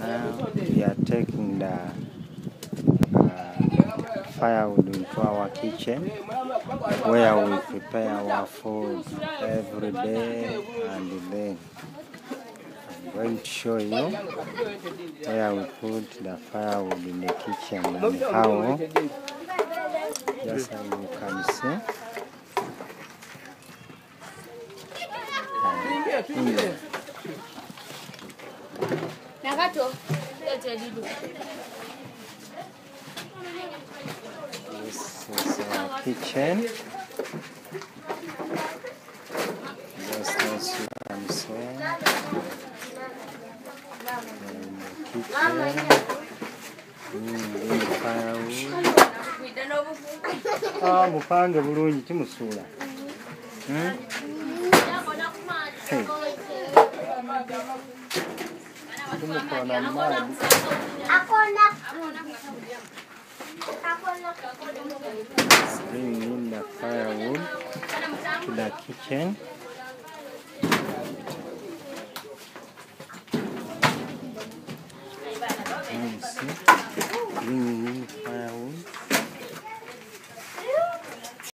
Now we are taking the firewood into our kitchen, where we prepare our food every day, and then I'm going to show you where we put the firewood in the kitchen and how, just as you can see. This is our kitchen. Just as you can see, in the kitchen, firewood. Mupange bulungi timusula. Bring in the firewood to the kitchen. Bring in